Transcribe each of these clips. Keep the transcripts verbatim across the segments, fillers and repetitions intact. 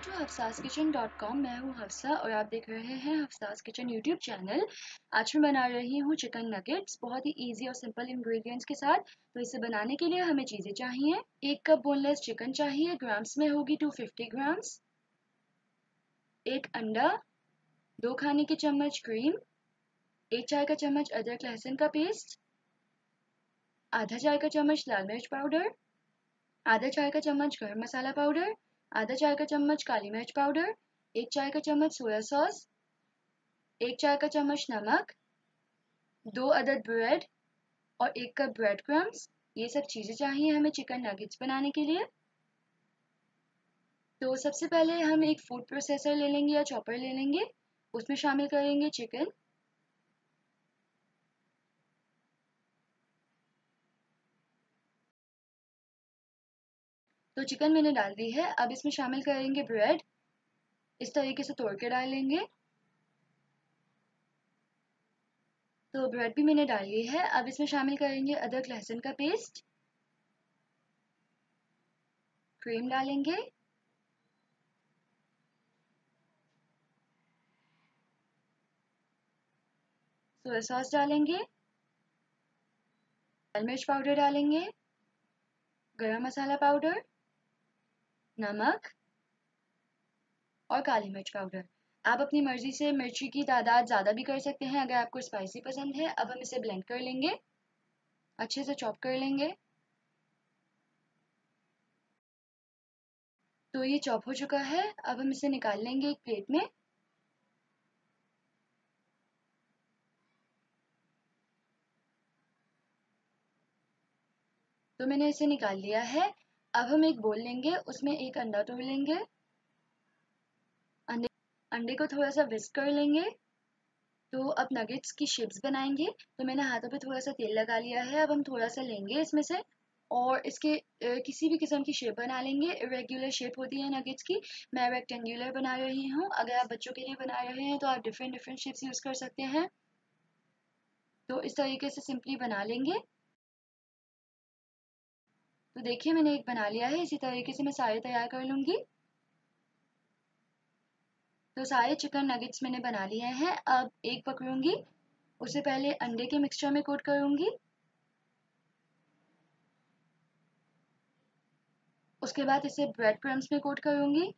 To Hafsa's kitchen dot com. मैं हूँ हफ्सा और आप देख रहे हैं हफ्सास किचन यूट्यूब चैनल। आज मैं बना रही हूँ चिकन नगेट्स बहुत ही इजी और सिंपल इंग्रेडिएंट्स के साथ। तो इसे बनाने के लिए हमें चीज़ें चाहिए। एक कप बोनलेस चिकन चाहिए, ग्राम्स में होगी टू फिफ्टी ग्राम्स। एक अंडा, दो खाने के चम्मच क्रीम, एक चाय का चम्मच अदरक लहसुन का पेस्ट, आधा चाय का चम्मच लाल मिर्च पाउडर, आधा चाय का चम्मच गरम मसाला पाउडर, आधा चाय का चम्मच काली मिर्च पाउडर, एक चाय का चम्मच सोया सॉस, एक चाय का चम्मच नमक, दो अदद ब्रेड और एक कप ब्रेड क्रम्स। ये सब चीज़ें चाहिए हमें चिकन नगेट्स बनाने के लिए। तो सबसे पहले हम एक फूड प्रोसेसर ले लेंगे या चॉपर ले लेंगे, उसमें शामिल करेंगे चिकन। तो चिकन मैंने डाल दी है। अब इसमें शामिल करेंगे ब्रेड, इस तरीके से तोड़ के डाल लेंगे। तो ब्रेड भी मैंने डाल ली है। अब इसमें शामिल करेंगे अदरक लहसुन का पेस्ट, क्रीम डालेंगे, सोया सॉस डालेंगे, लाल मिर्च पाउडर डालेंगे, गरम मसाला पाउडर, नमक और काली मिर्च पाउडर। आप अपनी मर्जी से मिर्ची की तादाद ज़्यादा भी कर सकते हैं अगर आपको स्पाइसी पसंद है। अब हम इसे ब्लेंड कर लेंगे, अच्छे से चॉप कर लेंगे। तो ये चॉप हो चुका है। अब हम इसे निकाल लेंगे एक प्लेट में। तो मैंने इसे निकाल लिया है। अब हम एक बोल लेंगे, उसमें एक अंडा तोड़ लेंगे, अंडे अंडे को थोड़ा सा विस्क कर लेंगे। तो अब नगेट्स की शेप्स बनाएंगे। तो मैंने हाथों पे थोड़ा सा तेल लगा लिया है। अब हम थोड़ा सा लेंगे इसमें से और इसके अ, किसी भी किस्म की शेप बना लेंगे। इरेगुलर शेप होती है नगेट्स की, मैं रेक्टेंगुलर बना रही हूँ। अगर आप बच्चों के लिए बना रहे हैं तो आप डिफरेंट डिफरेंट शेप्स यूज़ कर सकते हैं। तो इस तरीके से सिंपली बना लेंगे। तो देखिए मैंने एक बना लिया है। इसी तरीके से मैं सारे तैयार कर लूँगी। तो सारे चिकन नगेट्स मैंने बना लिए हैं। अब एक पकड़ूंगी, उसे पहले अंडे के मिक्सचर में कोट करूंगी, उसके बाद इसे ब्रेड क्रम्स में कोट करूंगी,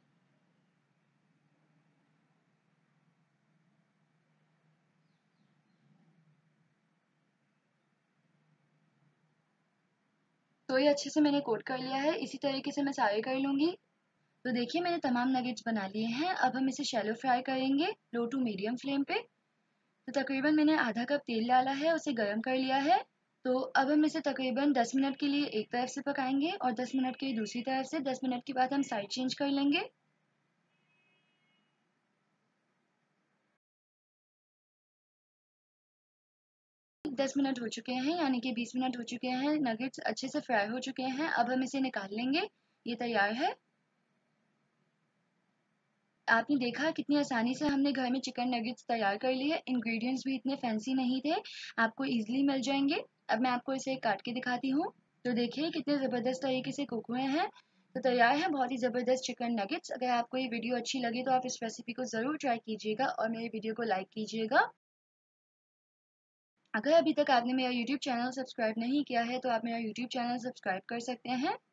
तो ये अच्छे से मैंने कोट कर लिया है। इसी तरीके से मैं सारे कर लूंगी। तो देखिए मैंने तमाम नगेट्स बना लिए हैं। अब हम इसे शैलो फ्राई करेंगे लो टू मीडियम फ्लेम पे। तो तकरीबन मैंने आधा कप तेल डाला है, उसे गर्म कर लिया है। तो अब हम इसे तकरीबन दस मिनट के लिए एक तरफ से पकाएंगे और दस मिनट के लिए दूसरी तरफ से। दस मिनट के बाद हम साइड चेंज कर लेंगे। दस मिनट हो चुके हैं, यानी कि बीस मिनट हो चुके हैं। नगेट्स अच्छे से फ्राई हो चुके हैं। अब हम इसे निकाल लेंगे। ये तैयार है। आपने देखा कितनी आसानी से हमने घर में चिकन नगेट्स तैयार कर लिए। इंग्रेडिएंट्स भी इतने फैंसी नहीं थे, आपको इजीली मिल जाएंगे। अब मैं आपको इसे काट के दिखाती हूँ। तो देखिए कितने ज़बरदस्त तरीके से कुक हुए हैं। तो तैयार है बहुत ही ज़बरदस्त चिकन नगेट्स। अगर आपको ये वीडियो अच्छी लगी तो आप इस रेसिपी को ज़रूर ट्राई कीजिएगा और मेरे वीडियो को लाइक कीजिएगा। अगर अभी तक आपने मेरा यूट्यूब चैनल सब्सक्राइब नहीं किया है तो आप मेरा यूट्यूब चैनल सब्सक्राइब कर सकते हैं।